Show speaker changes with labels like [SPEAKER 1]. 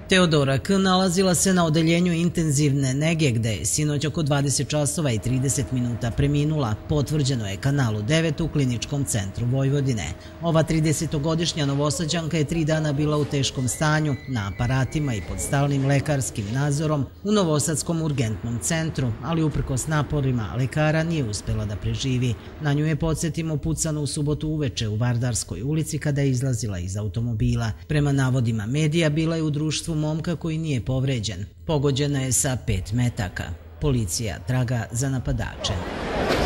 [SPEAKER 1] Teodora K. nalazila se na odeljenju intenzivne nege gde je sinoć oko 20 časova i 30 minuta preminula, potvrđeno je Kanalu 9 u Kliničkom centru Vojvodine. Ova 30-godišnja Novosađanka je 3 dana bila u teškom stanju, na aparatima i pod stalnim lekarskim nadzorom u Novosadskom urgentnom centru, ali uprkos naporima lekara nije uspela da preživi. Na nju je, podsjetimo, pucano u subotu uveče u Vardarskoj ulici kada je izlazila iz automobila. Prema navodima medija, bila je u društvu momka koji nije povređen. Pogođena je sa 5 metaka. Policija traga za napadačem.